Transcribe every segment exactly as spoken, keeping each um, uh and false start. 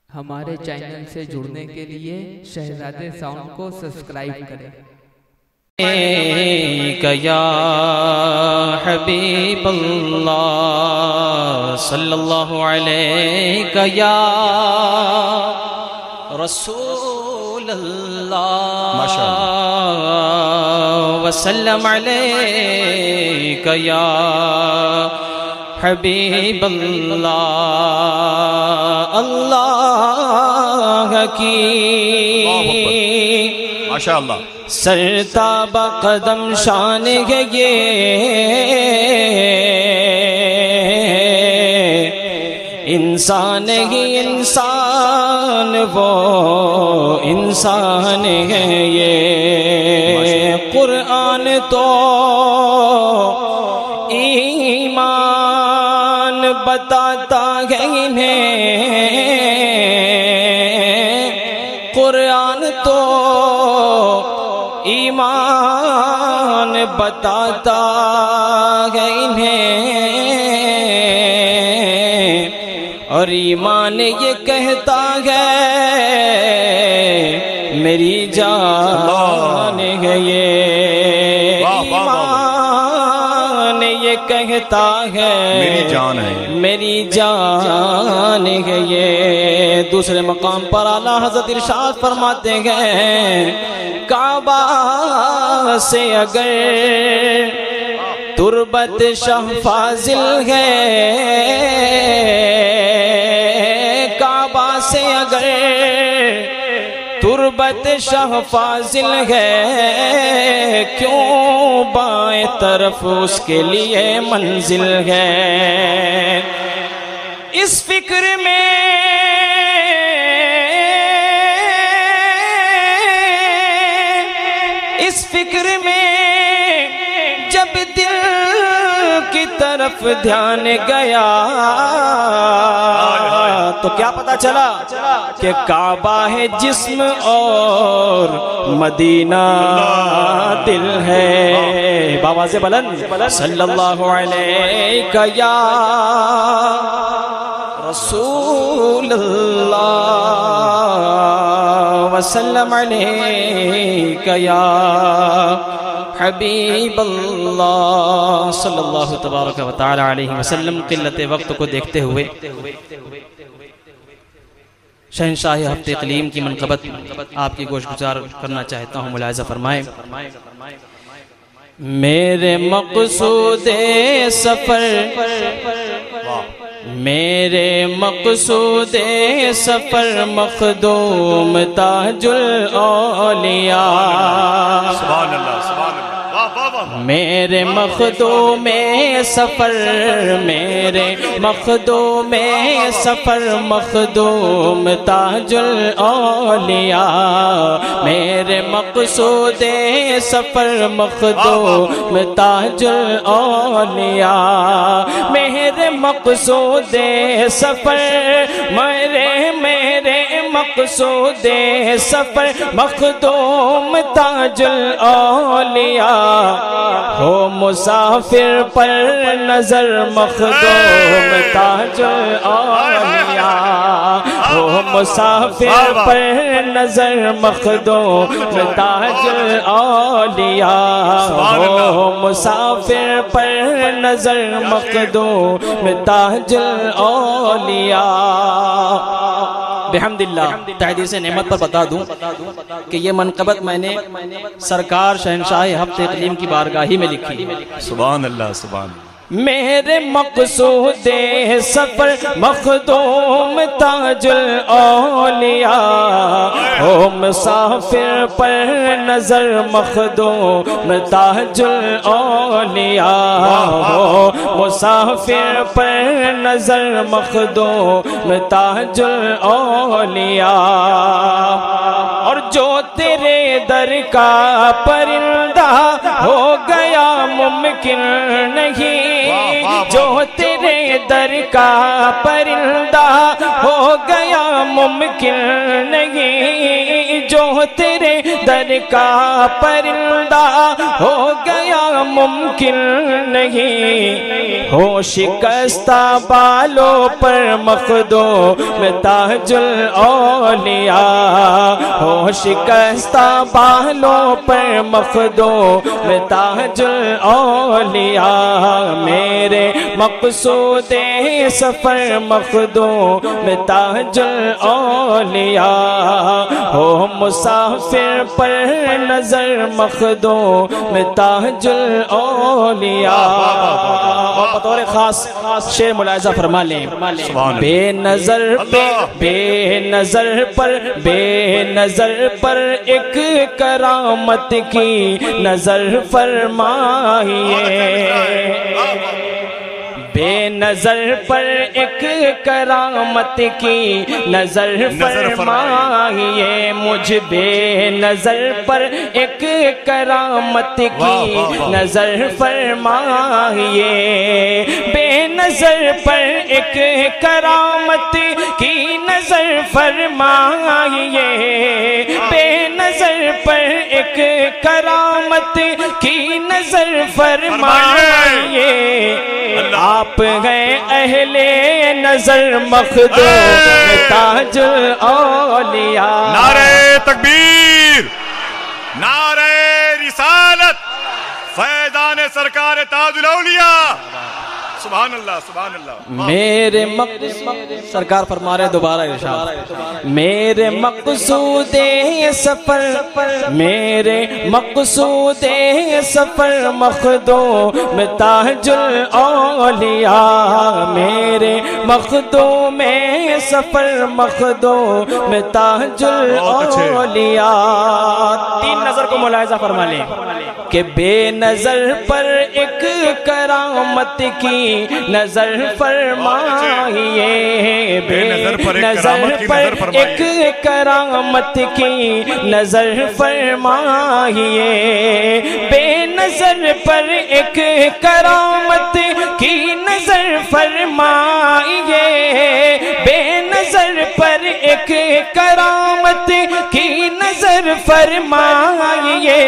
ہمارے چینل سے جڑنے کے لیے شہزادے ساؤنڈ کو سبسکرائب کریں۔ یا حبیب اللہ صلی اللہ علیہ یا رسول اللہ وسلم علیہ یا حبیب اللہ اللہ کی ماشاءاللہ سرتاب قدم شان ہے یہ انسان ہی انسان وہ انسان ہے یہ قرآن تو ایمان بتاتا ہے انہیں قرآن تو ایمان بتاتا ہے انہیں اور ایمان یہ کہتا ہے میری جان ہے یہ ایمان یہ کہتا ہے میری جان ہے میری جان ہے یہ دوسرے مقام پر اعلیٰ حضرت ارشاد فرماتے ہیں کعبہ سے اگر تربت شاہ فاضل ہے کعبہ سے اگر تربت شاہ فاضل ہے کیوں بائیں طرف اس کے لیے منزل ہے اس فکر میں اس فکر میں جب دل کی طرف دھیان گیا تو کیا پتا چلا کہ کعبہ ہے جسم اور مدینہ دل ہے بابا سے بلند صلی اللہ علیہ یا رسول اللہ وسلم علیہ یا حبیب اللہ صلی اللہ تبارک و تعالی علیہ وسلم قلت وقت کو دیکھتے ہوئے شہنشاہ ہفتے اقلیم کی منقبت آپ کی گوش گزار کرنا چاہتا ہوں ملاحظہ فرمائیں میرے مقصود سفر میرے مقصود سفر مخدوم تاج الاولیاء سبحان اللہ سبحان اللہ میرے مخدوم سفر میرے مخدوم سفر مخدوم تاج الاولیاء میرے مقصود سفر مخدوم تاج الاولیاء میرے مقصود سفر میرے میرے مقصود سفر مخدوم تاج الاولیاء ہو مسافر پر نظر مخدوم تاج الاولیاء ہو مسافر پر نظر مخدوم تاج الاولیاء ہو مسافر پر نظر مخدوم تاج الاولیاء بحمد اللہ تحدیث نعمت پر بتا دوں کہ یہ منقبت میں نے سرکار شہنشاہ ہفتے اقلیم کی بارگاہی میں لکھی سبحان اللہ سبحان اللہ میرے مقصود سفر مخدوم تاج الاولیاء ہو مسافر پر نظر مخدوم تاج الاولیاء ہو مسافر پر نظر مخدوم تاج الاولیاء اور جو تیرے در کا پرندہ ہو گیا ممکن نہیں جو تیرے در کا پرندہ ہو گیا ممکن نہیں جو تیرے در کا پرندہ ہو گیا ممکن نہیں، ہو شکستہ بالوں پر مخدوم تاج الاولیاء، ہو شکستہ بالوں پر مخدوم تاج الاولیاء، میرے مقصود سفر مخدوم تاج الاولیاء، ہو مسافر پر نظر مخدوم تاج الاولیاء۔ اور بطور خاص شعر ملاحظہ فرما لیں، بے نظر پہ بے نظر پر بے نظر پر ایک کرامت کی نظر فرمائیے، بے نظر پر ایک کرامت کی نظر فرمائیے، مجھ بے نظر پر ایک کرامت کی نظر فرمائیے، بے نظر پر ایک کرامت کی نظر فرمائیے، بے نظر پر ایک کرامت کی نظر فرمائیے، آپ گئے اہل نظر مخدوم تاج الاولیاء۔ نعرہ تکبیر، نعرہ رسالت، فیضان سرکار تاج الاولیاء، سبحان اللہ سبحان اللہ۔ میرے مقصود سرکار فرما رہے دوبارہ ارشاد، میرے مقصود سفر میرے مقصود سفر مخدوم تاج الاولیاء، میرے مخدوم سفر مخدوم تاج الاولیاء۔ تین نظر کو ملاحظہ فرما لیں کہ بے نظر پر ایک کرامت کی نظر فرمائیے، بے نظر پر ایک کرامت کی نظر فرمائیے، بے نظر پر ایک کرامت کی نظر فرمائیے، بے نظر پر ایک کرامت کی نظر فرمائیے،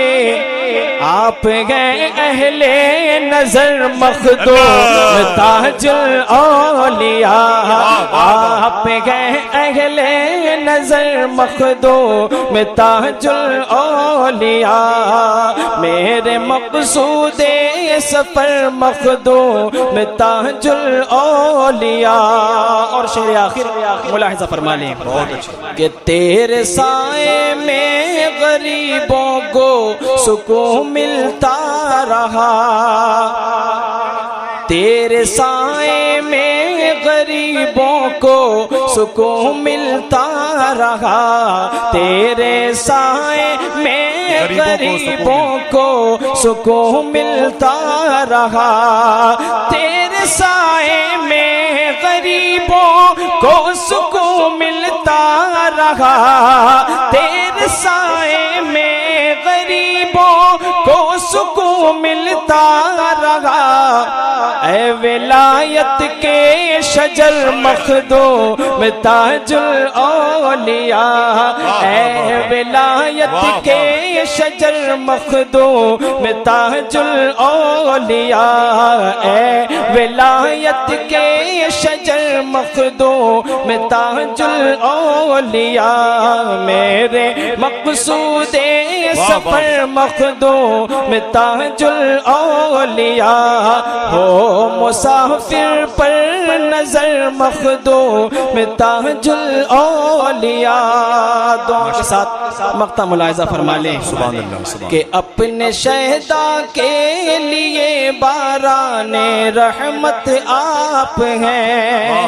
آپ گئے اہل نظر مخدوم تاج الاولیاء، آپ گئے اہل نظر مخدوم تاج الاولیاء، میرے مقصود سفر مخدوم تاج الاولیاء۔ اور شعر آخر ملاحظہ فرما لیں کہ تیرے سائے میں غریبوں کو سکون ملتا رہا، تیرے سائے میں غریبوں کو سکون ملتا رہا، تیرے سائے میں غریبوں کو سکون ملتا رہا، تیرے سائے میں غریبوں کو سکون ملتا رہا، تیرے سائے میں غریبوں کو سکون ملتا رہا، اے ولایت کے شجر مخدوم تاج الاولیاء، اے ولایت کے شجر مخدوم تاج الاولیاء، اے ولایت کے شجر مخدوم تاج الاولیاء، میرے مقصود سفر مخدوم تاج الاولیاء، ہو مسافر پر نظر مخدوم تاج الاولیاء۔ دعا کے ساتھ مقطع ملاحظہ فرما لیں کہ اپنے شہدا کے لیے باران رحمت آپ ہیں،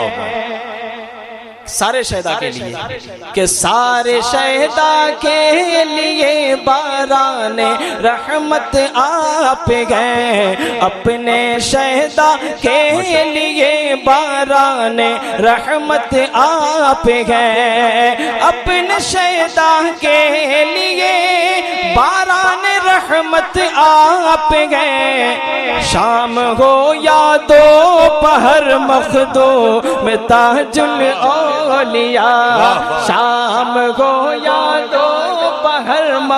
سارے شہداء کے لیے کہ سارے شہداء کے لیے باران رحمت آپ ہیں، اپنے شہداء کے لیے باران رحمت آپ ہیں، اپنے شہداء کے لیے باران رحمت آپ ہیں، شام ہو یا دوپہر مخدوم تاج الاولیاء، شام ہو یا دو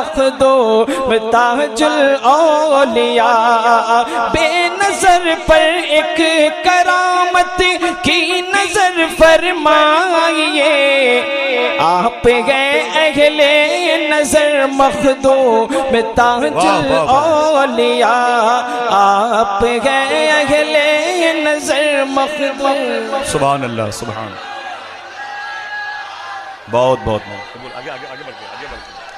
مخدوم تاج الاولیاء، بے نظر پر ایک کرامت کی نظر فرمائیے، آپ گئے اہل نظر مخدوم تاج الاولیاء، آپ گئے اہل نظر مخدوم. سبحان اللہ سبحان. بہت بہت بہت آگے آگے آگے بڑھتے آگے بڑھتے